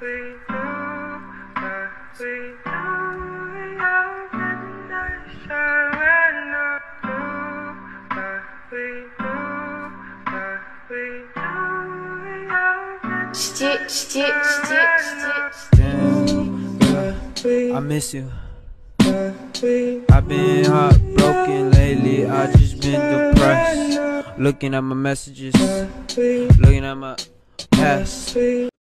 I miss you. I've been heartbroken lately, I just been depressed. Looking at my messages, looking at my past.